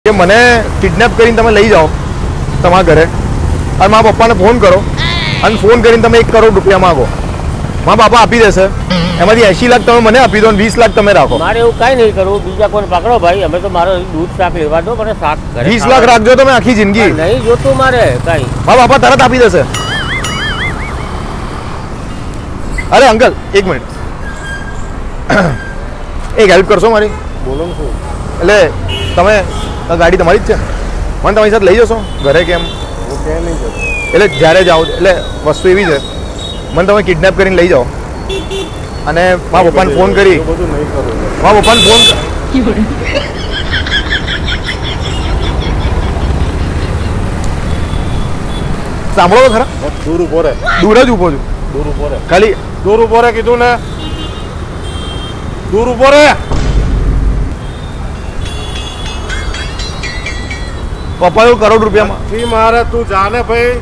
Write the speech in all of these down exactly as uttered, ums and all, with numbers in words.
કે મને કિડનેપ કરીને તમે લઈ જાઓ તમારા ઘરે અને મારા પપ્પાને ફોન કરો અને ફોન કરીને તમે એક કરોડ રૂપિયા માંગો, મારા બાપા આપી દેશે? એમાંથી એસી લાખ તમે મને આપી દો અને વીસ લાખ તમે રાખો. મારે એવું કઈ નહીં કરવું, બીજા કોઈને પકડો ભાઈ, અમે તો મારો દૂધ શાક લેવા દો, મને શાક વીસ લાખ રાખજો તમે આખી જિંદગી. નહીં જોતું મારે કઈ. મારા બાપા તરત આપી દેશે. અરે અંકલ એક મિનિટ, એક હેલ્પ કરશો મારી? બોલો ને શું? એટલે તમે ગાડી તમારી જ છે, મને તમારી સાથે લઈ જશો ઘરે? કેમ? હું ક્યાંય નહીં જતો. એટલે જ્યારે જાઓ એટલે વસ્તુ એવી છે, મને તમે કિડનેપ કરીને લઈ જાઓ અને મારા પપ્પાને ફોન કરી, બધું નહીં કરું. મારા પપ્પાને ફોન સાંભળો તો ખરા. દૂર ઉભો રહે, દૂર જ ઊભો છું, દૂર ઉભો રહે, ખાલી દૂર ઉભો રહે કીધું ને, દૂર ઉભો રહે. પપ્પા એવું કરોડ રૂપિયામાં નથી મારે, તું જાને ભાઈ.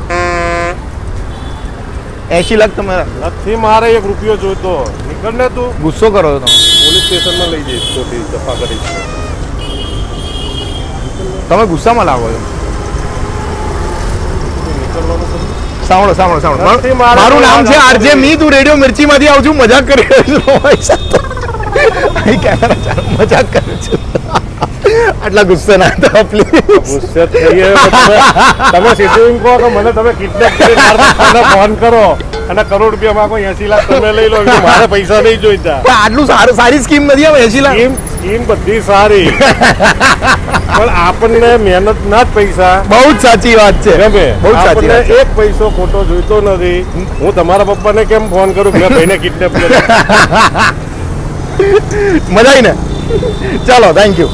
એસી લાખ તમે નથી મારે એક રૂપિયો જોઈતો. નીકળ ને તું. ગુસ્સો કરો છો તમે. પોલીસ સ્ટેશનમાં લઈ જઈશ ખોટી દફા કરીશ. તમે ગુસ્સામાં લાગો છો. નીકળવાનું છે. સાંભળો સાંભળો સાંભળો, નથી મારે. મારું નામ છે આરજે મી, તું રેડિયો મિર્ચી માંથી આવું છું, મજાક કરી રહ્યો છું. અહીં કેમેરા ચાલુ, મજાક કરું છું. આટલા ગુસ્સે ના હતા પ્લીઝ. ગુસ્સે થઈએ તમે સીધું કહો કે મને તમે કિડનેપ કરી મને ફોન કરો અને કરોડ રૂપિયા માંગો, એસી લાખ તમે લઈ લો. મારે પૈસા નહીં જોઈતા. આટલું સારું સારી સ્કીમ નથી આવે એસી લાખ. સ્કીમ સ્કીમ બધી સારી, પણ આપણને મહેનત ના જ પૈસા. બહુ જ સાચી વાત છે, ગમે. બહુ જ સાચી વાત છે. એક પૈસો ખોટો જોઈતો નથી. હું તમારા પપ્પાને કેમ ફોન કરું મેં ભાઈને કિડનેપ કર્યો? મજા આવી ને? ચાલો થેન્ક યુ.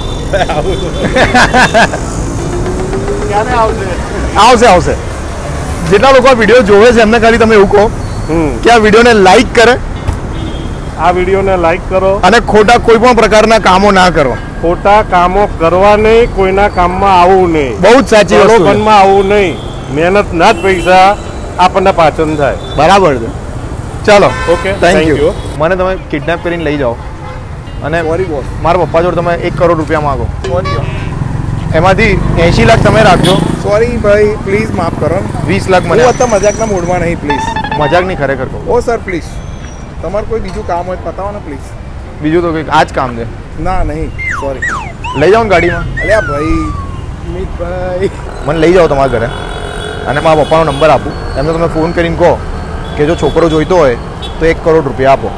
ક્યારે આવશે? આવશે આવશે. જેટલા લોકો આ વિડીયો જોવે છે એમને ખાલી તમે એવું કહો કે આ વિડીયોને લાઈક કરે, આ વિડીયોને લાઈક કરો અને ખોટા કોઈ પણ પ્રકારના કામો ના કરો. ખોટા કામો કરવા નહીં, કોઈના કામમાં આવવું નહીં, બહુ જ સાચી વસ્તુ છે. પ્રલોભનમાં આવવું નહીં. મહેનત ના જ પૈસા આપણને પાચન થાય. બરાબર છે. ચાલો ઓકે, થેન્ક યુ. મને તમે કિડનેપ કરીને લઈ જાઓ અને મારા પપ્પા જોડે તમે એક કરોડ રૂપિયા માંગો, એમાંથી એસી લાખ તમે રાખજો. સોરી ભાઈ, પ્લીઝ માફ કરો. વીસ લાખ મને. હું અત્યારે મજાકના મૂડમાં નહીં, પ્લીઝ. મજાક નહીં, ખરેખર કહું. ઓ સર પ્લીઝ, તમારું કોઈ બીજું કામ હોય પતાવો ને પ્લીઝ. બીજું તો કંઈક આ જ કામ છે. ના નહીં, સોરી. લઈ જાઓ ને ગાડીમાં. અલ્યા ભાઈ, મિતભાઈ, મને લઈ જાઓ તમારા ઘરે અને મારા પપ્પાનો નંબર આપું, એમને તમે ફોન કરીને કહો કે જો છોકરો જોઈતો હોય તો એક કરોડ રૂપિયા આપો.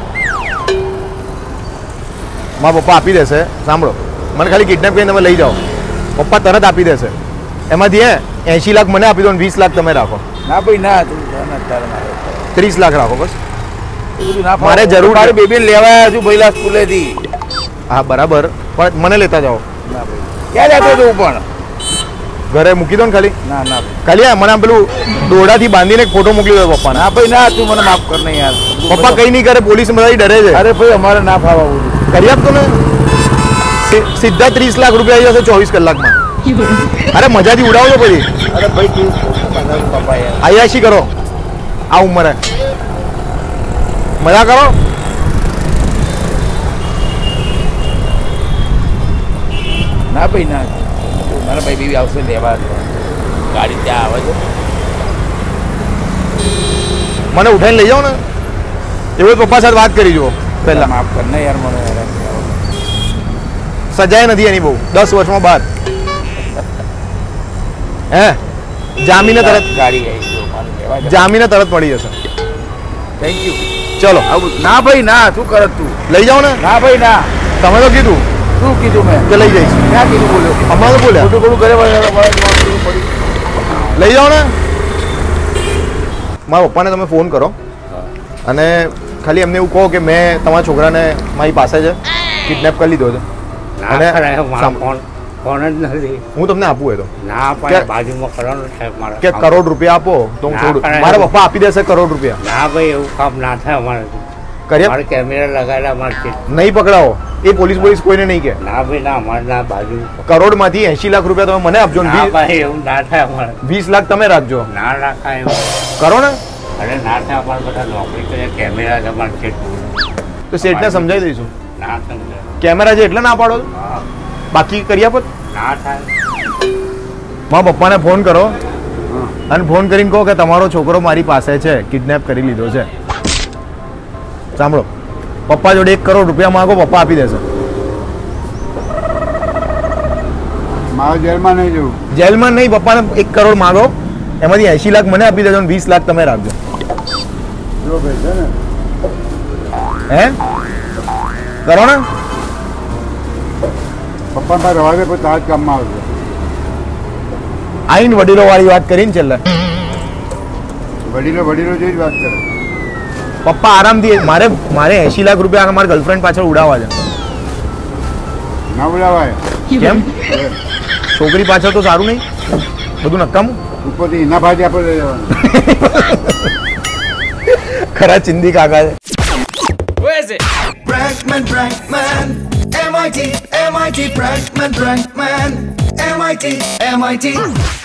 મારા પપ્પા આપી દેશે. સાંભળો, મને ખાલી કિડનેપ કરીને તમે લઈ જાઓ, પપ્પા તરત આપી દેશે. એમાંથી હે એસી લાખ મને આપી દો અને વીસ લાખ તમે રાખો. ના ભાઈ ના, તું ત્રીસ લાખ રાખો બસ. મારે જરૂર, મારી બેબી લેવા આવ્યા છું પહેલા સ્કૂલેથી. હા બરાબર, પણ મને લેતા જાઓ. ના ભાઈ, ક્યાં જતો તું પણ? ઘરે મૂકી દો ને ખાલી. ના ના ખાલી હા, મને આમ પેલું દોરડાથી બાંધીને એક ફોટો મોકલી દો પપ્પાને. ના ભાઈ ના, તું મને માફ કર ને યાર. પપ્પા કઈ નહીં કરે, પોલીસ બધા ડરે છે. અરે ભાઈ અમારે ના ફાવા બોલું. કરી આપતો ને, સીધા ત્રીસ લાખ રૂપિયા આવી જશે ચોવીસ કલાકમાં. અરે મજાથી ઉડાવજો પછી. અરે ભાઈ તું પપ્પા યાર, આયાશી કરો આ ઉંમરે, મજા કરો. ના ભાઈ ના, મારા ભાઈ બેબી આવશે લેવા, ગાડી ત્યાં આવે છે. મને ઉઠાઈને લઈ જાઓ ને. એવું પપ્પા સાથે વાત કરી જુઓ પહેલા. માફ કર ને યાર, મને યાર સજાય નથી એની બહુ, દસ વર્ષમાં બાર. હે જામીને તરત ગાડી આવી ગયો, મારે લેવા જવાનું. જામીને તરત મળી જશે. Thank you. ચલો ના ભાઈ ના, શું કરત તું? લઈ જાઓ ને. ના ભાઈ ના, તમે તો કીધું શું કીધું મેં? કે લઈ જઈશ. ક્યાં કીધું બોલ્યો? હમણાં તો બોલ્યા. ખોટું ખોટું ઘરે પડી. લઈ જાઓ ને. મારા પપ્પાને તમે ફોન કરો અને ખાલી એમને એવું કહો કે મેં તમારા છોકરાને મારી પાસે છે કિડનેપ કરી લીધો છે અને ફોન જ નથી. હું તમને આપું એ તો ના પણ બાજુમાં કરવાનું સાહેબ મારે કે કરોડ રૂપિયા આપો તો હું થોડું, મારા પપ્પા આપી દેશે કરોડ રૂપિયા. ના ભાઈ એવું કામ ના થાય અમારે. કરી મારે કેમેરા લગાવેલા મારે નહીં પકડાવો એ પોલીસ પોલીસ કોઈને નહીં કે. ના ભાઈ ના, અમારે ના બાજુ કરોડ માંથી એસી લાખ રૂપિયા તમે મને આપજો ને ના ભાઈ એવું ના થાય અમારે. વીસ લાખ તમે રાખજો. ના રાખાય એવું કરો ને. અરે ના થાય, અમારે બધા નોકરી કરે, કેમેરા તમારે છે તો શેઠને સમજાવી દઈશું. ના સમજાય કેમેરા છે એટલે ના પાડો. હા બાકી કરી આપો. ના થાય. મારા પપ્પાને ફોન કરો અને ફોન કરીને કહો કે તમારો છોકરો મારી પાસે છે, કિડનેપ કરી લીધો છે. સાંભળો, પપ્પા જોડે એક કરોડ રૂપિયા માંગો, પપ્પા આપી દેશે. મારે જેલમાં નહીં જવું. જેલમાં નહીં, પપ્પાને એક કરોડ માંગો, એમાંથી એસી લાખ મને આપી દેજો અને વીસ લાખ તમે રાખજો. જો ભાઈ છે ને હે કરો ને. પપ્પા પાસે રવા દે, પછી તારા જ કામમાં આવશે. આઈન વડીલો વાળી વાત કરીને છેલ્લે. વડીલો વડીલો જેવી જ વાત કરે. પપ્પા આરામથી, મારે મારે એસી લાખ રૂપિયા મારા ગર્લફ્રેન્ડ પાછળ ઉડાવવા છે. ના બોલાવાય. કેમ? છોકરી પાછળ તો સારું નહીં, બધું નકામું. ઉપરથી એના ભાજી આપણે લઈ જવાનું. ખરા ચિંદી કાકા છે. Prankman, Prankman, M I T, M I T, Prankman, Prankman, M I T, M I T.